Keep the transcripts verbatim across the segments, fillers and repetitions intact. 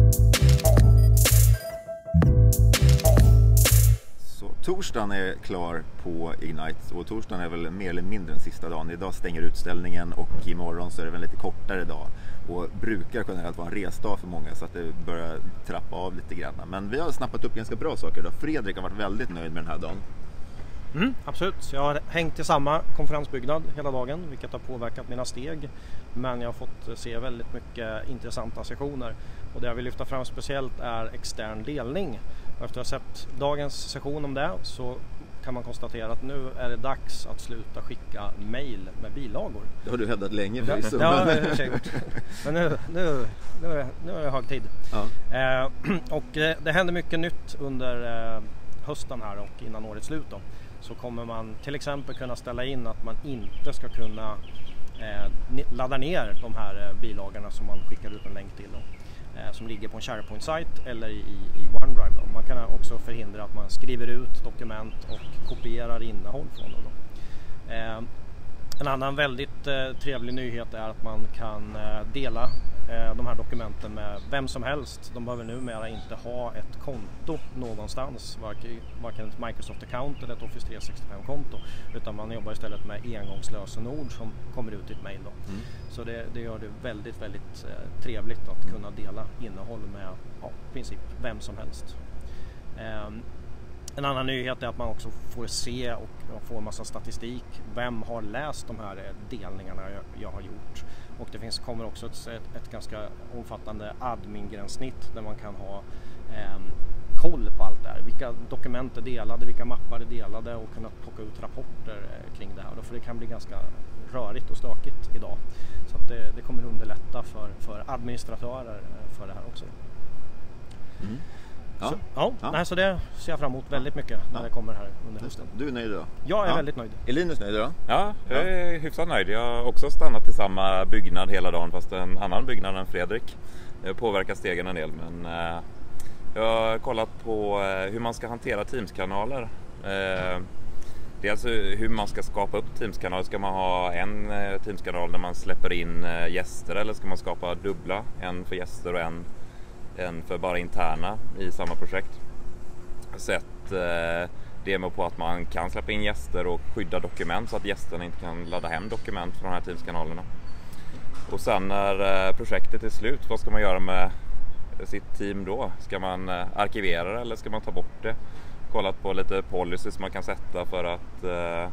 Torsdagen är klar på Ignite och torsdagen är väl mer eller mindre den sista dagen. Idag stänger utställningen och imorgon så är det väl lite kortare dag och brukar generellt vara en resdag för många så att det börjar trappa av lite grann. Men vi har snappat upp ganska bra saker idag. Fredrik har varit väldigt nöjd med den här dagen. Mm, absolut. Jag har hängt i samma konferensbyggnad hela dagen, vilket har påverkat mina steg. Men jag har fått se väldigt mycket intressanta sessioner. Och det jag vill lyfta fram speciellt är extern delning. Och efter att ha sett dagens session om det så kan man konstatera att nu är det dags att sluta skicka mejl med bilagor. Det har du hävdat länge för förvisso. Ja, det har jag gjort. Men nu, nu, nu, är, nu är det hög tid. Ja. Eh, och eh, det händer mycket nytt under eh, hösten här och innan årets slut då. Så kommer man till exempel kunna ställa in att man inte ska kunna eh, ladda ner de här eh, bilagorna som man skickar ut en länk till då, eh, som ligger på en SharePoint-sajt eller i, i OneDrive då. Man kan också förhindra att man skriver ut dokument och kopierar innehåll från dem då. Eh, en annan väldigt eh, trevlig nyhet är att man kan eh, dela eh, de här dokumenten med vem som helst. De behöver numera inte ha ett konto någonstans, varken, varken ett Microsoft-account eller ett Office tre sextiofem-konto, utan man jobbar istället med engångslösenord som kommer ut i ett mejl då. Mm. Så det, det gör det väldigt, väldigt eh, trevligt att kunna dela innehåll med ja, i princip vem som helst. Eh, En annan nyhet är att man också får se och får en massa statistik. Vem har läst de här delningarna jag, jag har gjort? Och det finns, kommer också ett, ett, ett ganska omfattande admin-gränssnitt där man kan ha eh, koll på allt det här. Vilka dokument är delade, vilka mappar är delade och kunna plocka ut rapporter eh, kring det här. För det kan bli ganska rörigt och stökigt idag. Så att det, det kommer underlätta för, för administratörer för det här också. Mm. Ja. Så, ja, ja. Nej, så det ser jag fram emot väldigt mycket när ja. det kommer här under hösten. Du är nöjd då? Jag är ja. väldigt nöjd. Är Linus nöjd då? Ja, jag är ja. hyfsat nöjd. Jag har också stannat i samma byggnad hela dagen fast en annan byggnad än Fredrik. Det påverkar stegen en del men eh, jag har kollat på eh, hur man ska hantera Teams-kanaler. Eh, dels hur man ska skapa upp Teams-kanaler. Ska man ha en eh, Teams-kanal där man släpper in eh, gäster eller ska man skapa dubbla? En för gäster och en en för bara interna i samma projekt. Jag har sett eh, demo på att man kan släppa in gäster och skydda dokument så att gästerna inte kan ladda hem dokument från de här Teams-kanalerna. Och sen när eh, projektet är slut, vad ska man göra med sitt team då? Ska man eh, arkivera det eller ska man ta bort det? Kollat på lite policies man kan sätta för att eh,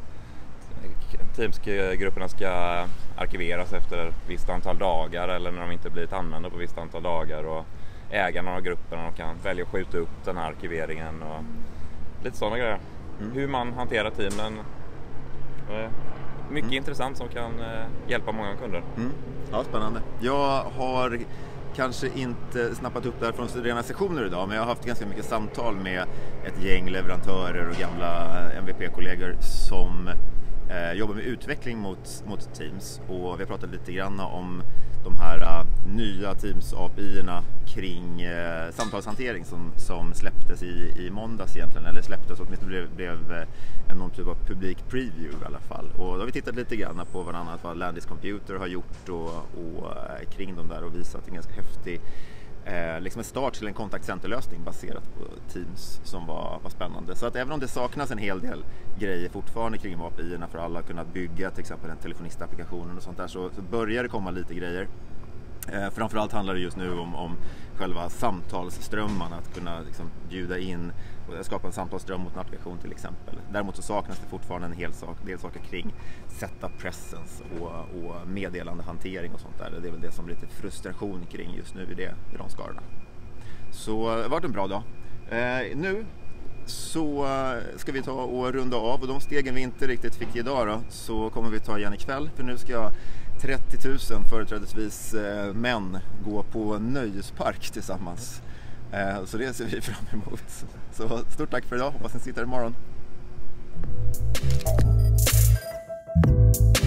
Teams-grupperna ska arkiveras efter ett visst antal dagar eller när de inte blivit använda på ett visst antal dagar. Och ägarna av grupperna de kan välja att skjuta upp den här arkiveringen och lite sådana grejer. Mm. Hur man hanterar teamen. Mycket mm. intressant som kan hjälpa många kunder. Mm. Ja, spännande. Jag har kanske inte snappat upp där från rena sessioner idag, men jag har haft ganska mycket samtal med ett gäng leverantörer och gamla M V P-kollegor som eh, jobbar med utveckling mot, mot Teams, och vi har pratat lite grann om de här uh, nya Teams-A P I-erna kring uh, samtalshantering som, som släpptes i, i måndags egentligen, eller släpptes åtminstone blev, blev uh, en någon typ av publik preview i alla fall. Och då har vi tittat lite grann på vad annat vad Landis Computer har gjort och, och uh, kring dem där och visat en ganska häftig uh, liksom en start till en kontaktcenterlösning baserat på Teams som var, var spännande. Så att även om det saknas en hel del grejer fortfarande kring A P I-erna för alla att kunna bygga till exempel en telefonistapplikationen och sånt där, så, så börjar det komma lite grejer. Eh, framförallt handlar det just nu om, om själva samtalsströmmarna, att kunna liksom bjuda in och skapa en samtalsström mot navigation till exempel. Däremot så saknas det fortfarande en hel sak, del saker kring setup presence och, och meddelandehantering och sånt där. Det är väl det som är lite frustration kring just nu i, det, i de skarorna. Så det har varit en bra dag. Eh, nu så ska vi ta och runda av, och de stegen vi inte riktigt fick idag då, så kommer vi ta igen ikväll, för nu ska trettio tusen företrädesvis eh, män gå på nöjespark tillsammans. Eh, så det ser vi fram emot. Så stort tack för idag, hoppas ni sitter imorgon.